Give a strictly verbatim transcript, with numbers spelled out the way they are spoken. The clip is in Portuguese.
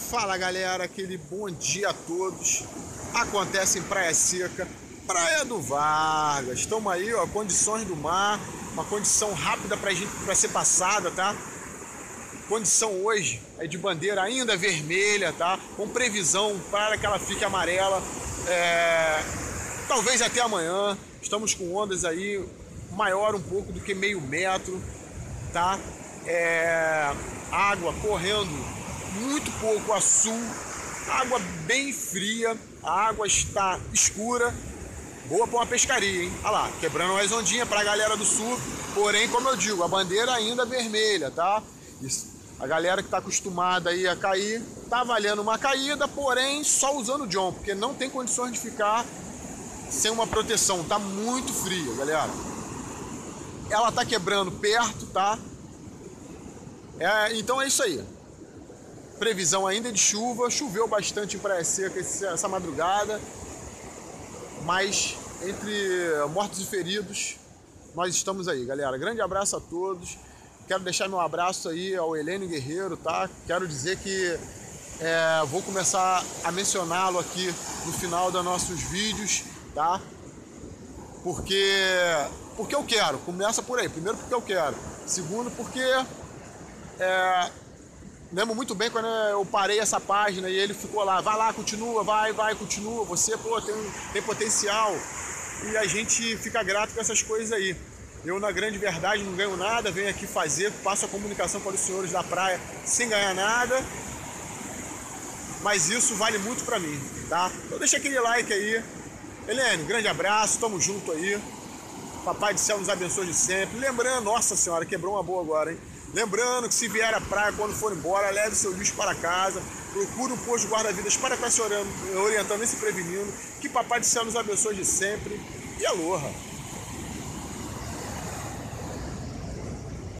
Fala galera, aquele bom dia a todos. Acontece em Praia Seca, Praia do Vargas. Estamos aí, ó, condições do mar, uma condição rápida pra gente para ser passada, tá? Condição hoje é de bandeira ainda vermelha, tá? Com previsão para que ela fique amarela, é... talvez até amanhã. Estamos com ondas aí maior um pouco do que meio metro, tá? É... Água correndo muito pouco a sul, água bem fria, a água está escura, boa para uma pescaria, hein? Olha lá, quebrando mais ondinha para a galera do sul, porém, como eu digo, a bandeira ainda vermelha, tá? Isso. A galera que está acostumada aí a cair, tá valendo uma caída, porém só usando o John, porque não tem condições de ficar sem uma proteção, tá muito fria, galera. Ela tá quebrando perto, tá? É, então é isso aí. Previsão ainda de chuva, choveu bastante em Praia Seca essa madrugada, mas entre mortos e feridos, nós estamos aí, galera. Grande abraço a todos. Quero deixar meu abraço aí ao Helênio Guerreiro, tá? Quero dizer que é, vou começar a mencioná-lo aqui no final dos nossos vídeos, tá? Porque, porque eu quero, começa por aí. Primeiro porque eu quero, segundo porque é, lembro muito bem quando eu parei essa página e ele ficou lá, vai lá, continua, vai, vai, continua, você, pô, tem, tem potencial. E a gente fica grato com essas coisas aí. Eu, na grande verdade, não ganho nada, venho aqui fazer, passo a comunicação para os senhores da praia sem ganhar nada. Mas isso vale muito para mim, tá? Então deixa aquele like aí. Helene, grande abraço, tamo junto aí. Papai do céu nos abençoe de sempre. Lembrando, nossa senhora, quebrou uma boa agora, hein? Lembrando que se vier à praia, quando for embora, leve seu lixo para casa, procure um posto de guarda-vidas para estar se orientando e se prevenindo, que Papai do Céu nos abençoe de sempre, e aloha!